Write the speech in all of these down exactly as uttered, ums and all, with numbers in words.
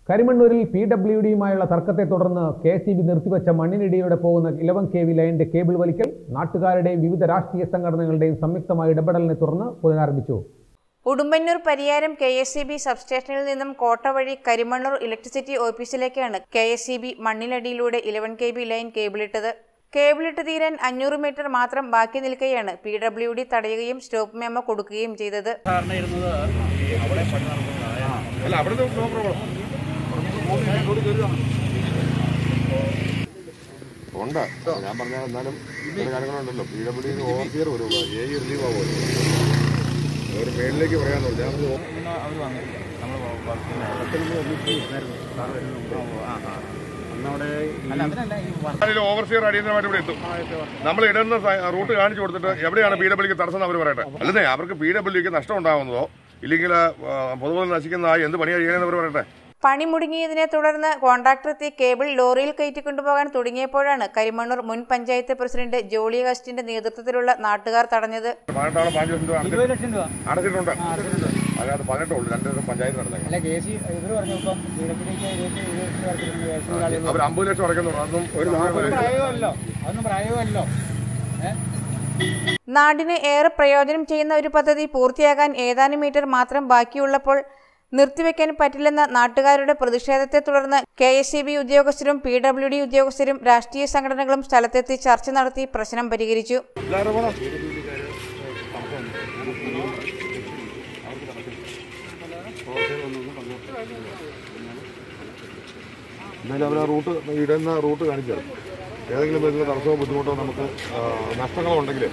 കരിമണ്ണൂരിൽ P W ഡിയുമായുള്ള തർക്കത്തെ തുടർന്ന് കെ എസ് ഇ ബി നിർത്തിവെച്ച മണ്ണിനിടിയിലൂടെ പോകുന്ന ഇലവൻ കെ വി ലൈനിന്റെ കേബിൾ വലിക്കൽ നാട്ടുകാരുടെയും വിവിധ രാഷ്ട്രീയ സംഘടനകളുടെയും സംയുക്തമായ ഇടപെടലിനെ തുടർന്ന് പുനരാരംഭിച്ചു. Udumbannoor Pariyaram K S E B സബ്സ്റ്റേഷനിൽ നിന്നും കോട്ട വഴി കരിമണ്ണൂർ ഇലക്ട്രിസിറ്റി ഓഫീസിലേക്കാണ് കെ എസ് ഇ ബി മണ്ണിനടിയിലൂടെ ഇലവൻ കെ ബി ലൈൻ കേബിളിട്ടത്. കേബിളിട്ട് തീരാൻ അഞ്ഞൂറ് മീറ്റർ മാത്രം ബാക്കി നിൽക്കെയാണ് പി ഡബ്ല്യു ഡി തടയുകയും സ്റ്റോപ്പ് മെമ്മോ കൊടുക്കുകയും ചെയ്തത്. ഉണ്ട് ഞാൻ പറഞ്ഞാൽ എന്നാലും കാര്യങ്ങളുണ്ടല്ലോ. പി ഡബ്ല്യു ഡി ഓവർസിയർ ഒരു ഏ റിലീവ് ആവുമല്ലോ, ഒരു മേളിലേക്ക് പറയാന്ന് പറഞ്ഞു. ഓവർസിയർ അടിയന്തരമായിട്ട് ഇവിടെ എത്തും. നമ്മൾ ഇടുന്ന റൂട്ട് കാണിച്ചു കൊടുത്തിട്ട് എവിടെയാണ് പി ഡബ്ല്യുക്ക് തടസ്സം അവർ പറയട്ടെ. അല്ലേ അവർക്ക് പി ഡബ്ല്യുക്ക് നഷ്ടം ഉണ്ടാകുന്നതോ ഇല്ലെങ്കിൽ പൊതുവെ നശിക്കുന്നതായി എന്ത് പണിയാണ് ചെയ്യണമെന്ന് അവർ പറയട്ടെ. പണി മുടങ്ങിയതിനെ തുടർന്ന് കോൺട്രാക്ടർ എത്തി കേബിൾ ലോറിയിൽ കയറ്റിക്കൊണ്ടുപോകാൻ തുടങ്ങിയപ്പോഴാണ് കരിമണ്ണൂർ മുൻ പഞ്ചായത്ത് പ്രസിഡന്റ് ജോളി അഗസ്റ്റിന്റെ നേതൃത്വത്തിലുള്ള നാട്ടുകാർ തടഞ്ഞത്. നാടിന് ഏറെ പ്രയോജനം ചെയ്യുന്ന ഒരു പദ്ധതി പൂർത്തിയാകാൻ ഏതാനും മീറ്റർ മാത്രം ബാക്കിയുള്ളപ്പോൾ നിർത്തിവെക്കാൻ പറ്റില്ലെന്ന നാട്ടുകാരുടെ പ്രതിഷേധത്തെ തുടർന്ന് കെ എസ് ഇ ബി ഉദ്യോഗസ്ഥരും പി ഡബ്ല്യു ഡി ഉദ്യോഗസ്ഥരും രാഷ്ട്രീയ സംഘടനകളും സ്ഥലത്തെത്തി ചർച്ച നടത്തി പ്രശ്നം പരിഹരിച്ചു. റൂട്ട് ഇടുന്ന റൂട്ട് കാണിച്ചു തരാം. ഏതെങ്കിലും തരത്തിലുള്ള തടസ്സമോ ബുദ്ധിമുട്ടോ നമുക്ക് നഷ്ടങ്ങളോ ഉണ്ടെങ്കിൽ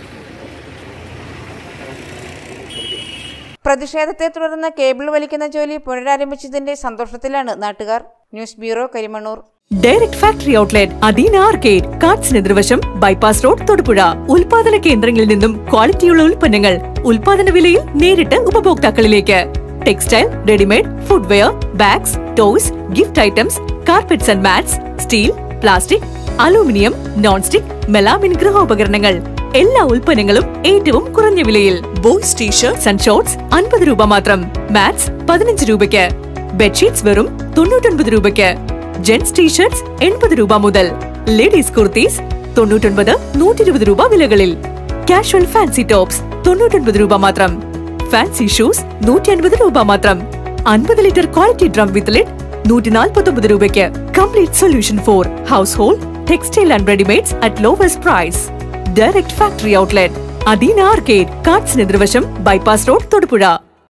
പ്രതിഷേധത്തെ തുടർന്ന് കേബിൾ വലിക്കുന്ന ജോലി പുനരാരംഭിച്ചതിന്റെ സന്തോഷത്തിലാണ് നാട്ടുകാർ. News bureau, Karimannoor. Direct factory outlet Adeena arcade, കാർട്സിന് എതിർവശം, ബൈപ്പാസ് റോഡ്, തൊടുപുഴ. ഉൽപാദന കേന്ദ്രങ്ങളിൽ നിന്നും ക്വാളിറ്റിയുള്ള ഉൽപ്പന്നങ്ങൾ ഉൽപാദന വിലയിൽ നേരിട്ട് ഉപഭോക്താക്കളിലേക്ക്. Textile, readymade, footwear, bags, toys, gift items, carpets and mats, steel, plastic, aluminium, non stick, melamine ഗൃഹോപകരണങ്ങൾ. എല്ലാ ഉൽപ്പന്നങ്ങളും ഏറ്റവും കുറഞ്ഞ വിലയിൽ. ബോയ്സ് ടീഷർട്സ് ആൻഡ് ഷോർട്സ് അൻപത് രൂപ മാത്രം. മാറ്റ്സ് പതിനഞ്ച് രൂപയ്ക്ക്. ബെഡ്ഷീറ്റ്സ് വെറും തൊണ്ണൂറ്റൊൻപത് രൂപയ്ക്ക്. ജെന്റ്സ് ടീഷർട്സ് എൺപത് രൂപ മുതൽ. ലേഡീസ് കുർത്തീസ് തൊണ്ണൂറ്റൊൻപത് നൂറ്റി ഇരുപത് രൂപ വിലകളിൽ. കാഷ്വൽ ഫാൻസി ടോപ്സ് തൊണ്ണൂറ്റൊൻപത് രൂപ മാത്രം. ഫാൻസി ഷൂസ് നൂറ്റി അൻപത് രൂപ മാത്രം. അൻപത് litre quality drum with lid നൂറ്റി നാൽപ്പത്തി ഒമ്പത് രൂപയ്ക്ക്. Complete solution for household, textile and readymades at lowest price. Direct factory outlet Adeena arcade, കാർട്സിന് എതിർവശം, ബൈപ്പാസ് റോഡ്, തൊടുപുഴ.